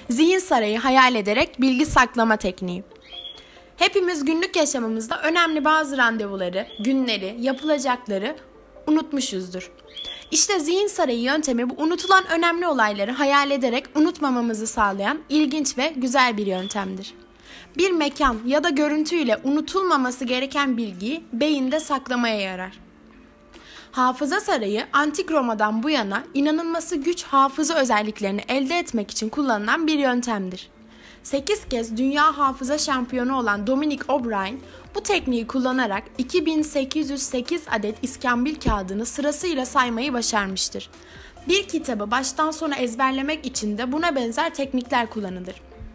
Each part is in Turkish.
Zihin sarayı hayal ederek bilgi saklama tekniği. Hepimiz günlük yaşamımızda önemli bazı randevuları, günleri, yapılacakları unutmuşuzdur. İşte zihin sarayı yöntemi bu unutulan önemli olayları hayal ederek unutmamamızı sağlayan ilginç ve güzel bir yöntemdir. Bir mekan ya da görüntüyle unutulmaması gereken bilgiyi beyinde saklamaya yarar. Hafıza sarayı antik Roma'dan bu yana inanılması güç hafıza özelliklerini elde etmek için kullanılan bir yöntemdir. 8 kez dünya hafıza şampiyonu olan Dominic O'Brien bu tekniği kullanarak 2808 adet iskambil kağıdını sırasıyla saymayı başarmıştır. Bir kitabı baştan sona ezberlemek için de buna benzer teknikler kullanılır.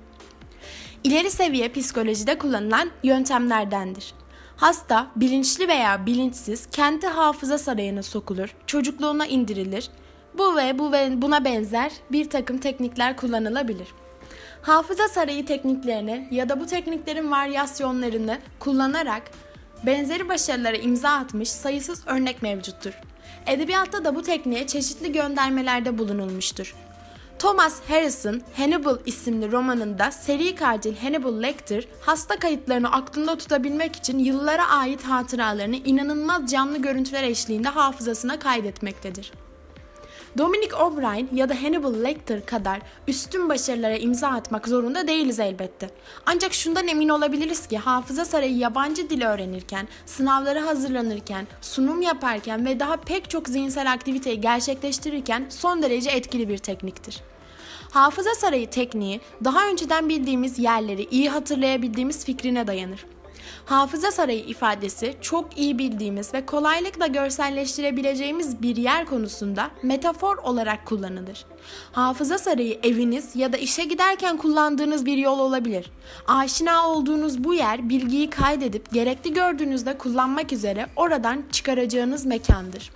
İleri seviye psikolojide kullanılan yöntemlerdendir. Hasta, bilinçli veya bilinçsiz kendi hafıza sarayına sokulur, çocukluğuna indirilir. Bu ve buna benzer bir takım teknikler kullanılabilir. Hafıza sarayı tekniklerini ya da bu tekniklerin varyasyonlarını kullanarak benzeri başarılara imza atmış sayısız örnek mevcuttur. Edebiyatta da bu tekniğe çeşitli göndermelerde bulunulmuştur. Thomas Harris'in Hannibal isimli romanında seri katil Hannibal Lecter hasta kayıtlarını aklında tutabilmek için yıllara ait hatıralarını inanılmaz canlı görüntüler eşliğinde hafızasına kaydetmektedir. Dominic O'Brien ya da Hannibal Lecter kadar üstün başarılara imza atmak zorunda değiliz elbette. Ancak şundan emin olabiliriz ki hafıza sarayı yabancı dil öğrenirken, sınavlara hazırlanırken, sunum yaparken ve daha pek çok zihinsel aktiviteyi gerçekleştirirken son derece etkili bir tekniktir. Hafıza sarayı tekniği daha önceden bildiğimiz yerleri iyi hatırlayabildiğimiz fikrine dayanır. Hafıza sarayı ifadesi çok iyi bildiğimiz ve kolaylıkla görselleştirebileceğimiz bir yer konusunda metafor olarak kullanılır. Hafıza sarayı eviniz ya da işe giderken kullandığınız bir yol olabilir. Aşina olduğunuz bu yer bilgiyi kaydedip gerekli gördüğünüzde kullanmak üzere oradan çıkaracağınız mekandır.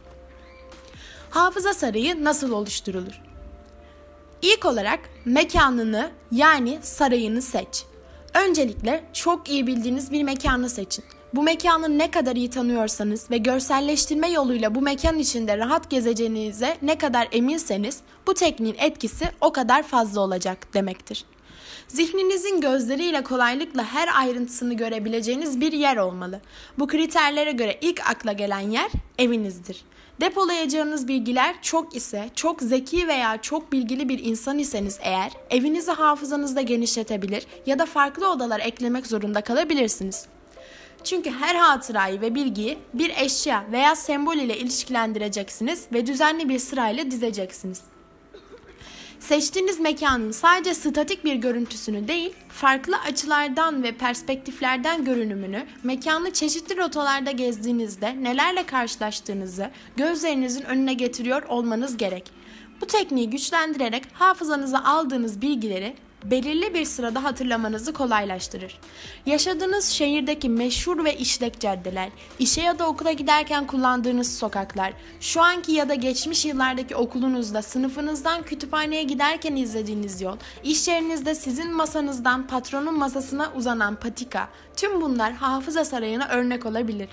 Hafıza sarayı nasıl oluşturulur? İlk olarak mekanını yani sarayını seç. Öncelikle çok iyi bildiğiniz bir mekanı seçin. Bu mekanı ne kadar iyi tanıyorsanız ve görselleştirme yoluyla bu mekan içinde rahat gezeceğinize ne kadar eminseniz bu tekniğin etkisi o kadar fazla olacak demektir. Zihninizin gözleriyle kolaylıkla her ayrıntısını görebileceğiniz bir yer olmalı. Bu kriterlere göre ilk akla gelen yer evinizdir. Depolayacağınız bilgiler çok ise, çok zeki veya çok bilgili bir insan iseniz eğer, evinizi hafızanızda genişletebilir ya da farklı odalar eklemek zorunda kalabilirsiniz. Çünkü her hatırayı ve bilgiyi bir eşya veya sembol ile ilişkilendireceksiniz ve düzenli bir sırayla dizeceksiniz. Seçtiğiniz mekanın sadece statik bir görüntüsünü değil, farklı açılardan ve perspektiflerden görünümünü, mekanı çeşitli rotalarda gezdiğinizde nelerle karşılaştığınızı gözlerinizin önüne getiriyor olmanız gerek. Bu tekniği güçlendirerek hafızanıza aldığınız bilgileri belirli bir sırada hatırlamanızı kolaylaştırır. Yaşadığınız şehirdeki meşhur ve işlek caddeler, işe ya da okula giderken kullandığınız sokaklar, şu anki ya da geçmiş yıllardaki okulunuzda, sınıfınızdan kütüphaneye giderken izlediğiniz yol, iş yerinizde sizin masanızdan patronun masasına uzanan patika, tüm bunlar hafıza sarayına örnek olabilir.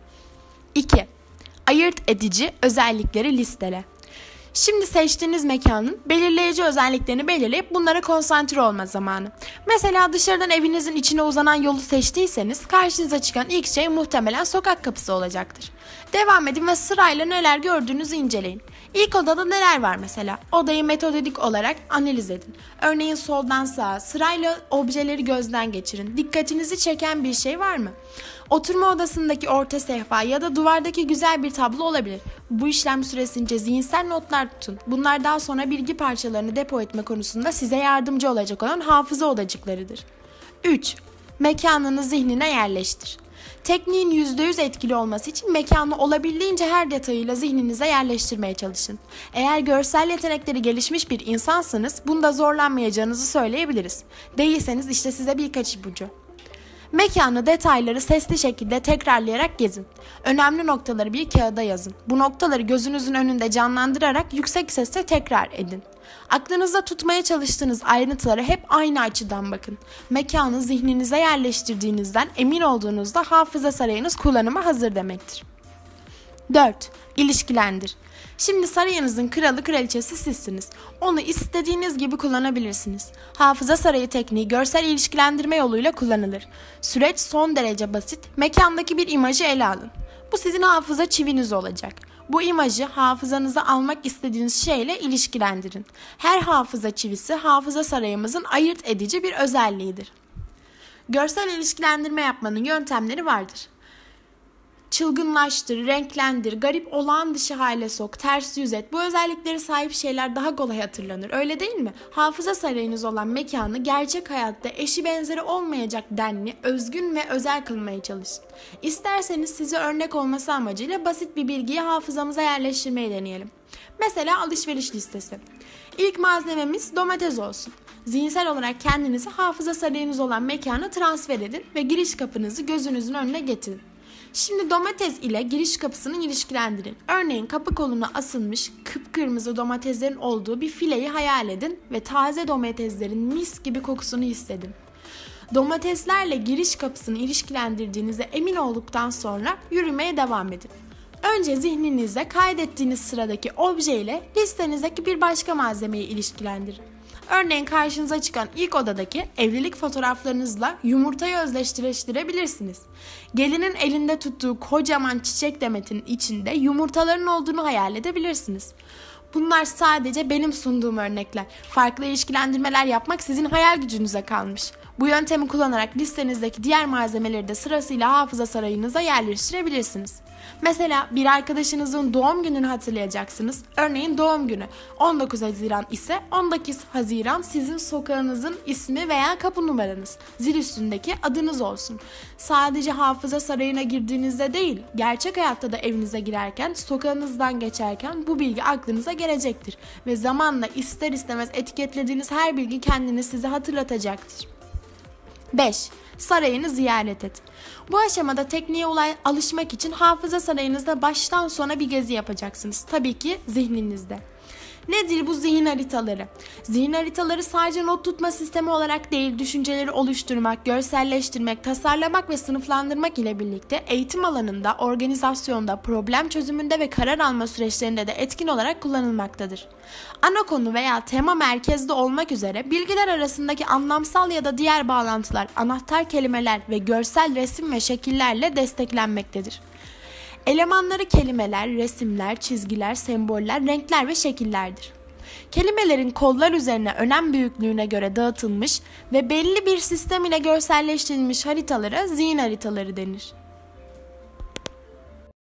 2. Ayırt edici özellikleri listele. Şimdi seçtiğiniz mekanın belirleyici özelliklerini belirleyip bunlara konsantre olma zamanı. Mesela dışarıdan evinizin içine uzanan yolu seçtiyseniz karşınıza çıkan ilk şey muhtemelen sokak kapısı olacaktır. Devam edin ve sırayla neler gördüğünüzü inceleyin. İlk odada neler var mesela? Odayı metodik olarak analiz edin. Örneğin soldan sağa sırayla objeleri gözden geçirin. Dikkatinizi çeken bir şey var mı? Oturma odasındaki orta sehpa ya da duvardaki güzel bir tablo olabilir. Bu işlem süresince zihinsel notlar tutun. Bunlar daha sonra bilgi parçalarını depo etme konusunda size yardımcı olacak olan hafıza odacıklarıdır. 3. Mekanını zihnine yerleştir. Tekniğin %100 etkili olması için mekanı olabildiğince her detayıyla zihninize yerleştirmeye çalışın. Eğer görsel yetenekleri gelişmiş bir insansınız, bunda zorlanmayacağınızı söyleyebiliriz. Değilseniz işte size birkaç ipucu. Mekanı, detayları sesli şekilde tekrarlayarak gezin. Önemli noktaları bir kağıda yazın. Bu noktaları gözünüzün önünde canlandırarak yüksek sesle tekrar edin. Aklınızda tutmaya çalıştığınız ayrıntılara hep aynı açıdan bakın. Mekanı zihninize yerleştirdiğinizden emin olduğunuzda hafıza sarayınız kullanıma hazır demektir. 4. İlişkilendir. Şimdi sarayınızın kralı kraliçesi sizsiniz. Onu istediğiniz gibi kullanabilirsiniz. Hafıza sarayı tekniği görsel ilişkilendirme yoluyla kullanılır. Süreç son derece basit. Mekandaki bir imajı ele alın. Bu sizin hafıza çiviniz olacak. Bu imajı hafızanıza almak istediğiniz şeyle ilişkilendirin. Her hafıza çivisi hafıza sarayımızın ayırt edici bir özelliğidir. Görsel ilişkilendirme yapmanın yöntemleri vardır. Çılgınlaştır, renklendir, garip olağan dışı hale sok, ters yüz et. Bu özellikleri sahip şeyler daha kolay hatırlanır. Öyle değil mi? Hafıza sarayınız olan mekanı gerçek hayatta eşi benzeri olmayacak denli, özgün ve özel kılmaya çalışın. İsterseniz size örnek olması amacıyla basit bir bilgiyi hafızamıza yerleştirmeyi deneyelim. Mesela alışveriş listesi. İlk malzememiz domates olsun. Zihinsel olarak kendinizi hafıza sarayınız olan mekana transfer edin ve giriş kapınızı gözünüzün önüne getirin. Şimdi domates ile giriş kapısını ilişkilendirin. Örneğin kapı koluna asılmış kıpkırmızı domateslerin olduğu bir fileyi hayal edin ve taze domateslerin mis gibi kokusunu hissedin. Domateslerle giriş kapısını ilişkilendirdiğinize emin olduktan sonra yürümeye devam edin. Önce zihninizde kaydettiğiniz sıradaki obje ile listenizdeki bir başka malzemeyi ilişkilendirin. Örneğin karşınıza çıkan ilk odadaki evlilik fotoğraflarınızla yumurtayı özdeşleştirebilirsiniz. Gelinin elinde tuttuğu kocaman çiçek demetinin içinde yumurtaların olduğunu hayal edebilirsiniz. Bunlar sadece benim sunduğum örnekler. Farklı ilişkilendirmeler yapmak sizin hayal gücünüze kalmış. Bu yöntemi kullanarak listenizdeki diğer malzemeleri de sırasıyla hafıza sarayınıza yerleştirebilirsiniz. Mesela bir arkadaşınızın doğum gününü hatırlayacaksınız. Örneğin doğum günü 19 Haziran ise 19 Haziran sizin sokağınızın ismi veya kapı numaranız. Zil üstündeki adınız olsun. Sadece hafıza sarayına girdiğinizde değil, gerçek hayatta da evinize girerken, sokağınızdan geçerken bu bilgi aklınıza gelecektir. Ve zamanla ister istemez etiketlediğiniz her bilgi kendini size hatırlatacaktır. 5. Sarayını ziyaret et. Bu aşamada tekniğe alışmak için hafıza sarayınızda baştan sona bir gezi yapacaksınız. Tabii ki zihninizde. Nedir bu zihin haritaları? Zihin haritaları sadece not tutma sistemi olarak değil, düşünceleri oluşturmak, görselleştirmek, tasarlamak ve sınıflandırmak ile birlikte eğitim alanında, organizasyonda, problem çözümünde ve karar alma süreçlerinde de etkin olarak kullanılmaktadır. Ana konu veya tema merkezde olmak üzere bilgiler arasındaki anlamsal ya da diğer bağlantılar, anahtar kelimeler ve görsel resim ve şekillerle desteklenmektedir. Elemanları kelimeler, resimler, çizgiler, semboller, renkler ve şekillerdir. Kelimelerin kollar üzerine önem büyüklüğüne göre dağıtılmış ve belli bir sistem ile görselleştirilmiş haritalara zihin haritaları denir.